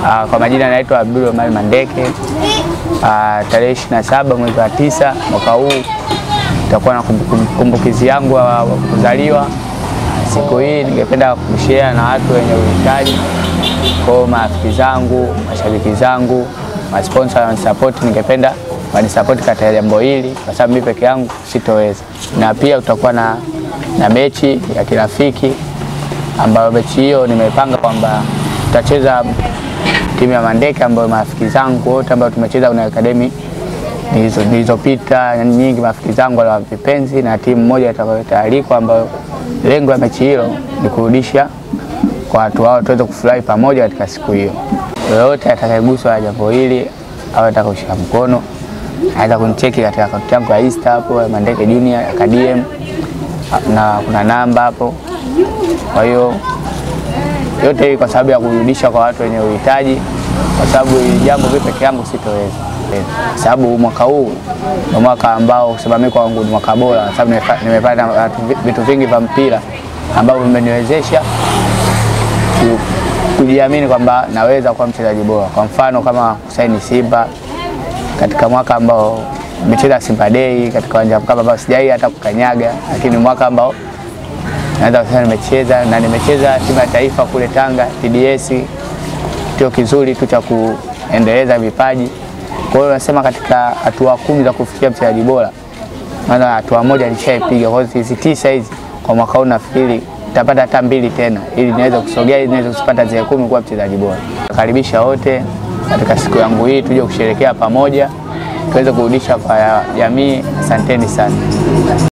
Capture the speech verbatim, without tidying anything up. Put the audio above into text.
Uh, kwa majina naitwa Abdul Omar Mandeke. Uh, tarehe ishirini na saba mwezi wa tisa mwaka huu tutakuwa na kumbukizi yangu wa kuzaliwa. Siku hii ningependa kushare na watu wenye uhitaji, kwa marafiki zangu, mashabiki zangu, masponsor na support. Ningependa wani support katika jambo hili kwa sababu mimi peke yangu sitoweza. Na pia tutakuwa na na mechi ya kirafiki ambayo mechi hiyo nimepanga kwamba tutacheza timu ya Mandeke ambayo marafiki zangu wote ambao tumecheza kwenye academy nilizopita nyingi, marafiki zangu wale vipenzi, na timu moja itakayotaarikwa ambayo lengo la mechi hiyo ni kurudisha kwa watu wao tuweze kufurahi pamoja katika siku hiyo. Yoyote atakayeguswa na jambo hili au atakayoshika mkono anaweza kunicheki katika akaunti yangu ya Insta hapo Mandeke Junior Academy, na kuna namba hapo. Kwa hiyo yote hii kwa sababu ya kurudisha kwa watu wenye uhitaji, kwa sababu jambo mimi peke yangu sitoweza. Kwa sababu mwaka huu ni mwaka ambao kusema mimi kwangu ni mwaka bora, kwa sababu nimepata vitu vingi vya mpira ambavyo vimeniwezesha kujiamini kwamba naweza kuwa mchezaji bora. Kwa mfano kama kusaini Simba katika mwaka ambao nimecheza Simba Day katika uwanja kama ambao sijai hata kukanyaga, lakini mwaka ambao naweza kusema nimecheza na nimecheza timu ya taifa kule Tanga T D S, kituo kizuri tu cha kuendeleza vipaji. Kwa hiyo nasema katika hatua kumi za kufikia mchezaji bora, maana hatua moja nishaipiga. Kwa hiyo hizi tisa hizi kwa mwaka huu nafikiri nitapata hata mbili tena ili niweze kusogea, ili niweze kupata zile kumi kuwa mchezaji bora. Nakaribisha wote katika siku yangu hii tuje kusherehekea pamoja, tuweze kurudisha kwa jamii. Asanteni sana.